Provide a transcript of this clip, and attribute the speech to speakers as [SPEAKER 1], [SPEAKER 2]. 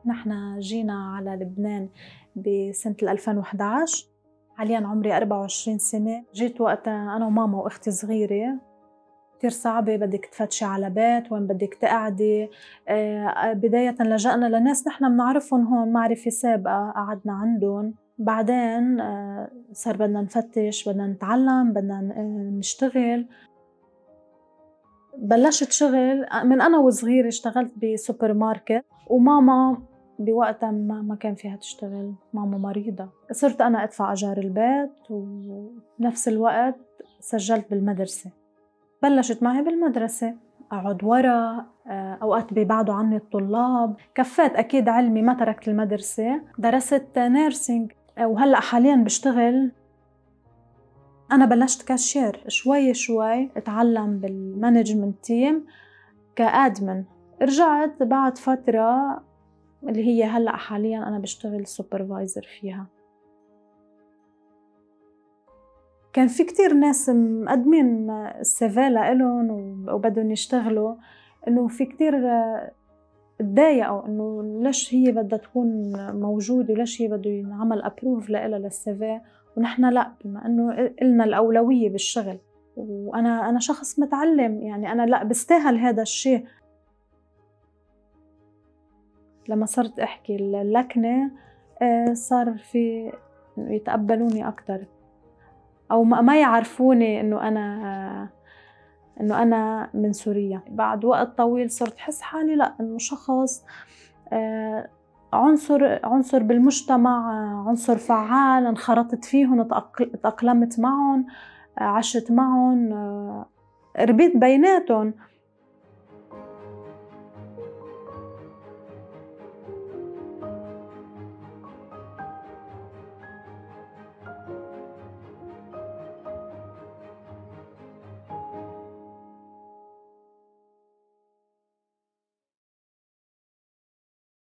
[SPEAKER 1] نحن جينا على لبنان بسنة 2011. حالياً عمري 24 سنة. جيت وقتها أنا وماما وأختي صغيرة. كتير صعبة، بدك تفتشي على بيت وين بدك تقعدي. بداية لجأنا لناس نحن بنعرفهم هون، معرفة سابقة، قعدنا عندهم. بعدين صار بدنا نفتش، بدنا نتعلم، بدنا نشتغل. بلشت شغل من أنا وصغيرة، اشتغلت بسوبر ماركت، وماما بوقتها ما كان فيها تشتغل، ماما مريضة. صرت أنا أدفع أجار البيت، وبنفس الوقت سجلت بالمدرسة. بلشت معي بالمدرسة، أقعد ورا، أوقات بيبعدوا عني الطلاب. كفيت أكيد علمي، ما تركت المدرسة. درست نيرسينج، وهلأ حالياً بشتغل. أنا بلشت كاشير، شوي شوي اتعلم بالمانجمنت تيم كأدمن. رجعت بعد فترة اللي هي هلأ حالياً أنا بشتغل سوبرفايزر فيها. كان في كتير ناس مقدمين السيفي لإلهم وبدهم يشتغلوا، إنه في كتير اتضايقوا إنه ليش هي بدها تكون موجودة وليش هي بده ينعمل أبروف لإلها للسيفي، ونحن لأ، بما إنه إلنا الأولوية بالشغل. وأنا شخص متعلم، يعني أنا لأ بستاهل هذا الشيء. لما صرت أحكي اللكنة صار في يتقبلوني أكتر، أو ما يعرفوني إنه أنا من سوريا. بعد وقت طويل صرت حس حالي لأ، إنه شخص عنصر بالمجتمع، عنصر فعال، انخرطت فيهم، تأقلمت معهم، عشت معهم، ربيت بيناتهم.